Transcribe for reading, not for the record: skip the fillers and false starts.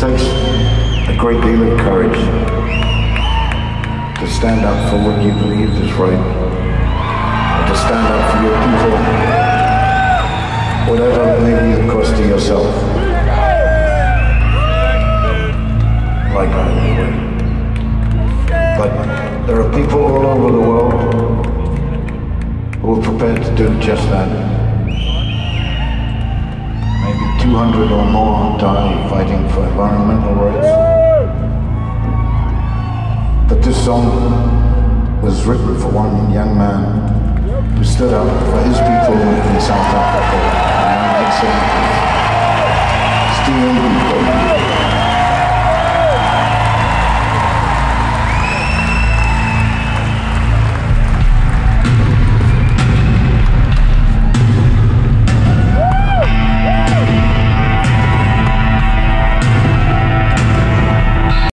takes a great deal of courage to stand up for what you believe is right, and to stand up for your people, whatever it may be the cost to yourself. Like I would. But there are people all over the world who are prepared to do just that. Maybe 200 or more die fighting for environmental rights. But this song was written for one young man who stood up for his people in South Africa in the 1970s. Stephen Biko.